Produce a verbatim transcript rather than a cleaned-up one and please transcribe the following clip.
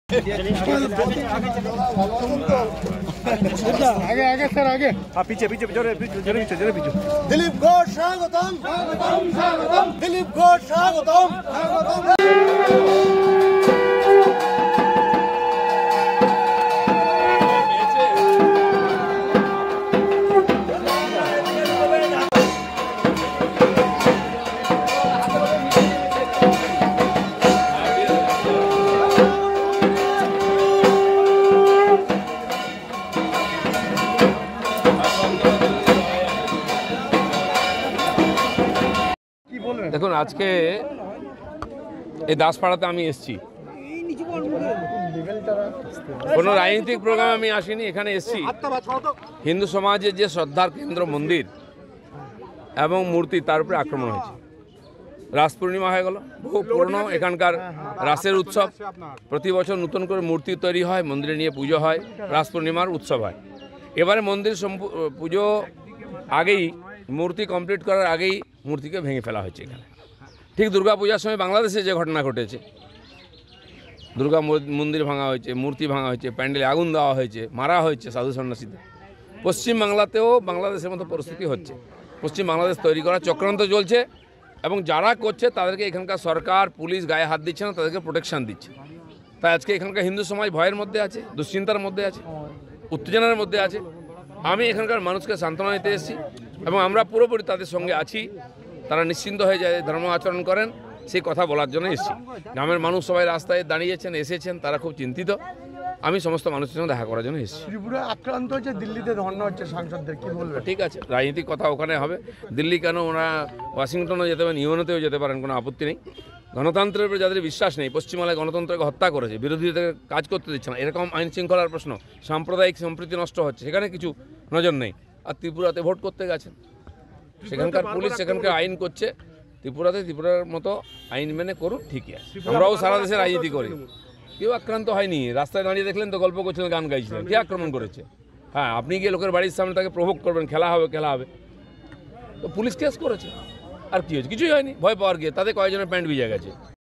आगे आगे सर आगे। हाँ पीछे पीछे जोरे पीछे जोरे पीछे जोरे पीछे। दिलीप घोष स्वागतम स्वागतम स्वागतम। दिलीप घोष स्वागतम स्वागतम। দেখুন আজকে এই দাসপাড়াতে আমি এসেছি, কোনো রাজনৈতিক প্রোগ্রামে আমি আসিনি, এখানে এসেছি হিন্দু সমাজের যে শ্রদ্ধার কেন্দ্র মন্দির এবং মূর্তি তার উপরে আক্রমণ হয়েছে। রাস পূর্ণিমা হয়ে গেল, বহু পুরনো এখানকার রাসের উৎসব, প্রতি বছর নতুন করে মূর্তি তৈরি হয়, মন্দিরে নিয়ে পুজো হয়, রাস পূর্ণিমার উৎসব হয়। এবারে মন্দির পুজো আগেই, মূর্তি কমপ্লিট করার আগেই মূর্তিকে ভেঙে ফেলা হয়েছে এখানে। ঠিক দুর্গা পূজার সময় বাংলাদেশে যে ঘটনা ঘটেছে, দুর্গা মন্দির ভাঙা হয়েছে, মূর্তি ভাঙা হয়েছে, প্যান্ডেলে আগুন দেওয়া হয়েছে, মারা হয়েছে সাধু সন্ন্যাসীদের, পশ্চিমবাংলাতেও বাংলাদেশের মতো পরিস্থিতি হচ্ছে। পশ্চিম বাংলাদেশ তৈরি করার চক্রান্ত চলছে এবং যারা করছে তাদেরকে এখানকার সরকার পুলিশ গায়ে হাত দিচ্ছে না, তাদেরকে প্রোটেকশন দিচ্ছে। তাই আজকে এখানকার হিন্দু সমাজ ভয়ের মধ্যে আছে, দুশ্চিন্তার মধ্যে আছে, উত্তেজনার মধ্যে আছে। আমি এখানকার মানুষকে সান্ত্বনা দিতে এসেছি এবং আমরা পুরোপুরি তাদের সঙ্গে আছি, তারা নিশ্চিন্ত হয়ে যায়, ধর্ম আচরণ করেন, সেই কথা বলার জন্য এসেছি। গ্রামের মানুষ সবাই রাস্তায় দাঁড়িয়েছেন, এসেছেন, তারা খুব চিন্তিত। আমি সমস্ত মানুষের সঙ্গে দেখা করার জন্য এসেছি। ত্রিপুরা আক্রান্ত হচ্ছে, দিল্লিতে ধর্ণা হচ্ছে সাংসদদের, কি বলবেন? ঠিক আছে, রাজনৈতিক কথা ওখানে হবে, দিল্লি কেন, ওনারা ওয়াশিংটনও যেতে পারেন, ইউএনওতেও যেতে পারেন, কোনো আপত্তি নেই। গণতন্ত্রের উপরে যাদের বিশ্বাস নেই, পশ্চিমবাংলায় গণতন্ত্রকে হত্যা করেছে, বিরোধীদের কাজ করতে দিচ্ছে না, এরকম আইন শৃঙ্খলার প্রশ্ন, সাম্প্রদায়িক সম্প্রীতি নষ্ট হচ্ছে, সেখানে কিছু নজর নেই। আর ত্রিপুরাতে ভোট করতে গেছেন, সেখানকার পুলিশ সেখানকার আইন করছে, ত্রিপুরাতে ত্রিপুরার মতো আইন মেনে করুন, ঠিকই আছে। আমরাও সারা দেশে রাজনীতি করি, কেউ আক্রান্ত হয়নি। রাস্তায় দাঁড়িয়ে দেখলেন তো, গল্প করছিলেন, গান গাইছিলেন, কে আক্রমণ করেছে? হ্যাঁ, আপনি গিয়ে লোকের বাড়ির সামনে তাকে প্রভোগ করবেন, খেলা হবে খেলা হবে, তো পুলিশ কেস করেছে, আর কি হয়েছে? কিছুই হয়নি। ভয় পাওয়ার গিয়ে তাদের কয়েকজনের প্যান্ট ভিজে গেছে।